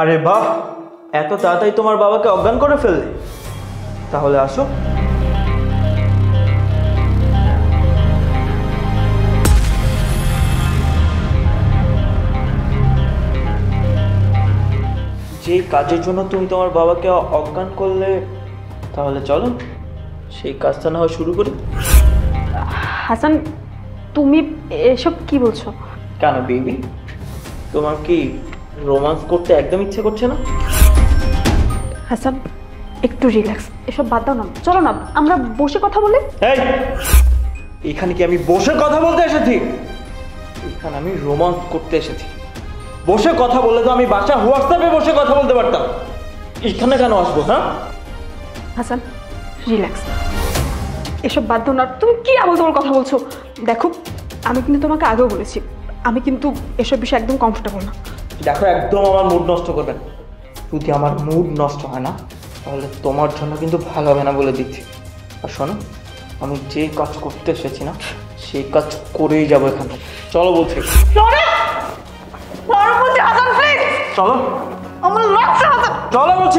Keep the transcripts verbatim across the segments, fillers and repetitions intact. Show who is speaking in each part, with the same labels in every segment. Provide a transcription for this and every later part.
Speaker 1: আরে বাহ, এত তাড়াতাড়ি তোমার বাবাকে অজ্ঞান করে ফেললে? তাহলে আসো। যে কাজের জন্য তুমি তোমার বাবাকে অজ্ঞান করলে, তাহলে চলো সেই কাজটা না হয় শুরু করি।
Speaker 2: হাসান, তুমি এসব কি বলছো?
Speaker 1: কেন বেবি, তোমার কি রোমান্স করতে একদম ইচ্ছে করছে না?
Speaker 2: হাসান, একটু রিল্যাক্স, এসব বাদ দাও না, চলো না আমরা বসে কথা বলি।
Speaker 1: এই, এখানে কি আমি বসে কথা বলতে এসেছি? এখানে আমি রোমান্স করতে এসেছি। বসে কথা বললে তো আমি বাসা হোয়াটসঅ্যাপে বসে কথা বলতে পারতাম, এখানে কেন আসবো? হ্যাঁ
Speaker 2: হাসান, রিল্যাক্স, এসব বাদ দাও না। তুমি কি আবল তাবল কথা বলছো? দেখো, আমি কিন্তু তোমাকে আগেও বলেছি, আমি কিন্তু এসব বিষয়ে একদম কমফোর্টেবল না।
Speaker 1: দেখো, একদম আমার মুড নষ্ট করবেন। যদি আমার মুড নষ্ট হয় না, তাহলে তোমার জন্য কিন্তু ভালো হবে না বলে দিচ্ছি। আর শোনো, আমি যে কাজ করতে এসেছি না, সেই কাজ করেই যাবো এখান থেকে। চলো বলছি, চলো
Speaker 2: আমার লাগছে হাসান,
Speaker 1: চলো বলছি।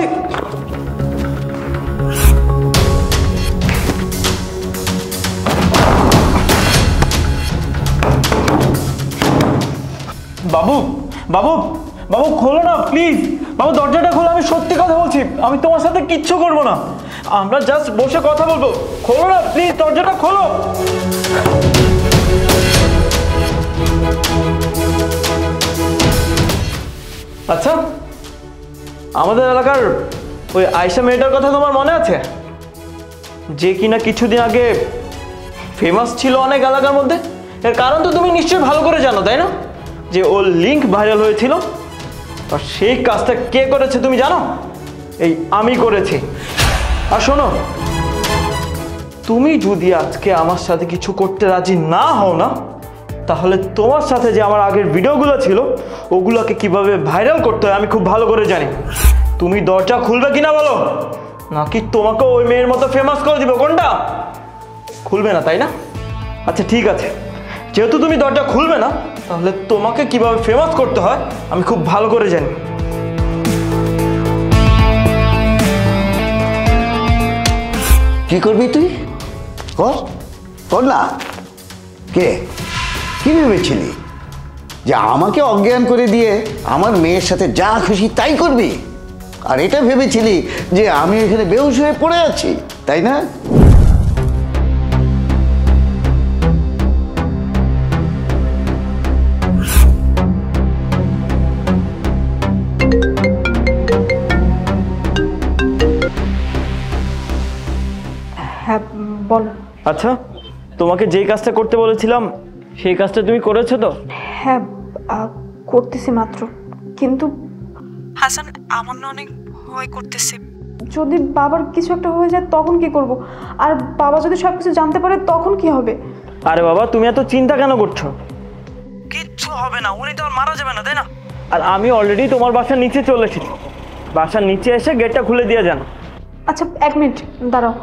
Speaker 1: বাবু বাবু বাবু খোলো না প্লিজ, বাবু দরজাটা খোলো, আমি সত্যি কথা বলছি, আমি তোমার সাথে কিচ্ছু করবো না, আমরা জাস্ট বসে কথা বলবো। খোলো না প্লিজ, দরজাটা খোলো। আচ্ছা, আমাদের এলাকার ওই আয়শা মেয়েটার কথা তোমার মনে আছে? যে কিনা কিছুদিন আগে ফেমাস ছিল অনেক এলাকার মধ্যে। এর কারণ তো তুমি নিশ্চয়ই ভালো করে জানো, তাই না? যে ওর লিঙ্ক ভাইরাল হয়েছিল, আর সেই কাজটা কে করেছে তুমি জানো? এই আমি করেছি। আর শোনো, তুমি যদি আজকে আমার সাথে কিছু করতে রাজি না হও না, তাহলে তোমার সাথে যে আমার আগের ভিডিওগুলো ছিল, ওগুলোকে কিভাবে ভাইরাল করতে হয় আমি খুব ভালো করে জানি। তুমি দরজা খুলবে কিনা বলো, নাকি তোমাকে ওই মেয়ের মতো ফেমাস করে দিব? কোনটা? খুলবে না, তাই না? আচ্ছা ঠিক আছে, যেহেতু তুমি দরজা খুলবে না, তাহলে তোমাকে কিভাবে ফেমাস করতে হয় আমি খুব ভালো করে জানি।
Speaker 3: কি করবি তুই? কর কর না। কে কি ভেবেছিলি যে আমাকে অজ্ঞান করে দিয়ে আমার মেয়ের সাথে যা খুশি তাই করবি? আর এটা ভেবেছিলি যে আমি এখানে বেহুশ হয়ে পড়ে আছি, তাই না?
Speaker 2: হ্যাঁ বলো।
Speaker 1: আচ্ছা, তোমাকে যেই কাজটা করতে বলেছিলাম সেই কাজটা তুমি করেছো তো?
Speaker 2: হ্যাঁ করতেছি মাত্র, কিন্তু হাসান আমার না অনেক ভয় করতেছে। যদি বাবার কিছু একটা হয়ে যায় তখন কি করব? আর বাবা যদি সব কিছু জানতে পারে তখন কি হবে?
Speaker 1: আরে বাবা, তুমি এত চিন্তা কেন করছো? কিচ্ছু হবে না, উনি তো আর মারা যাবে না, তাই না? আর আমি অলরেডি তোমার বাসার নিচে চলে এসেছি, বাসার নিচে এসে গেটটা খুলে দিয়ে যান।
Speaker 2: আচ্ছা এক মিনিট দাঁড়াও।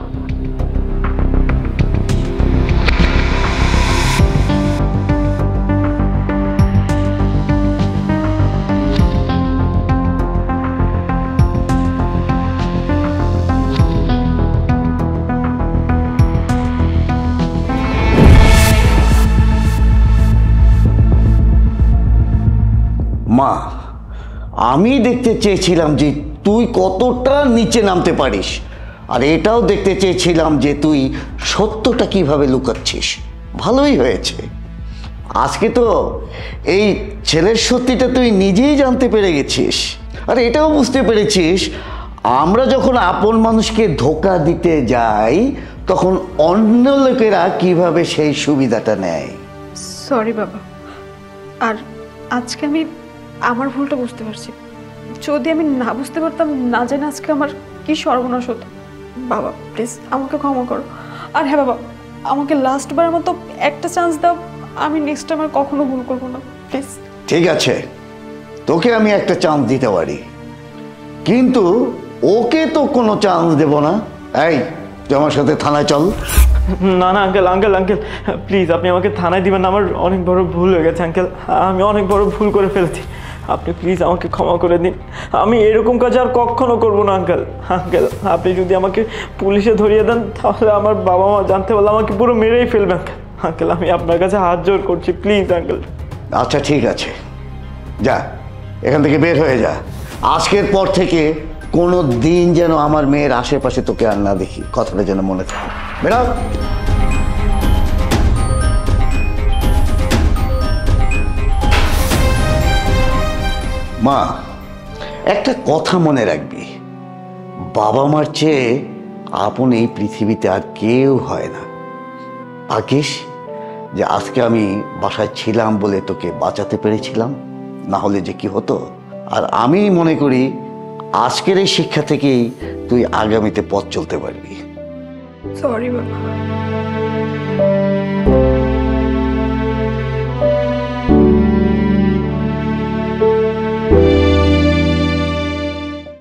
Speaker 3: মা, আমি দেখতে চেয়েছিলাম যে তুই কতটা নিচে নামতে পারিস, আর এটাও দেখতে চেয়েছিলাম যে তুই সত্যটা কিভাবে লুকাচ্ছিস। ভালোই হয়েছে, আজকে তো এই ছেলের সত্যিটা তুই নিজেই জানতে পেরে গেছিস। আর এটাও বুঝতে পেরেছিস আমরা যখন আপন মানুষকে ধোঁকা দিতে যাই, তখন অন্য লোকেরা কিভাবে সেই সুবিধাটা নেয়।
Speaker 2: সরি বাবা, আর আজকে আমি আমার ভুলটা বুঝতে পারছি। যদি আমি না বুঝতে পারতাম, না জানি আজকে আমার কি সর্বনাশ হতো। বাবা প্লিজ আমাকে ক্ষমা করো। আর হ্যাঁ বাবা, আমাকে লাস্টবারের মতো একটা চান্স দাও, আমি নেক্সট টাইম আর কখনো ভুল করবো না, প্লিজ।
Speaker 3: ঠিক আছে, তোকে আমি একটা চান্স দিতে পারি, কিন্তু ওকে তো কোনো চান্স দেব না। এই তুই আমার সাথে থানায় চল।
Speaker 1: না না আঙ্কেল, আঙ্কেল আঙ্কেল প্লিজ, আপনি আমাকে থানায় দিবেন না, আমার অনেক বড় ভুল হয়ে গেছে আঙ্কেল, আমি অনেক বড় ভুল করে ফেলেছি, আপনি প্লিজ আমাকে ক্ষমা করে দিন। আমি এরকম কাজ আর কখনো করবো না আঙ্কেল। আঙ্কেল আপনি যদি আমাকে পুলিশে ধরিয়ে দেন তাহলে আমার বাবা মা জানতে পারলে আমাকে পুরো মেরেই ফেলবে আঙ্কেল। আঙ্কেল আমি আপনার কাছে হাত জোর করছি, প্লিজ আঙ্কেল।
Speaker 3: আচ্ছা ঠিক আছে, যা এখান থেকে বের হয়ে যা। আজকের পর থেকে কোনো দিন যেন আমার মেয়ের আশেপাশে তোকে আর না দেখি, কথাটা যেন মনে থাকে। বেরাও। মা, একটা কথা মনে রাখবি, বাবা মার চেয়ে আপন এই পৃথিবীতে আর কেউ হয় না। ভাগ্যিস যে আজকে আমি বাসায় ছিলাম বলে তোকে বাঁচাতে পেরেছিলাম, না হলে যে কি হতো। আর আমি মনে করি আজকের এই শিক্ষা থেকেই তুই আগামীতে পথ চলতে পারবি।
Speaker 2: সরি বাবা।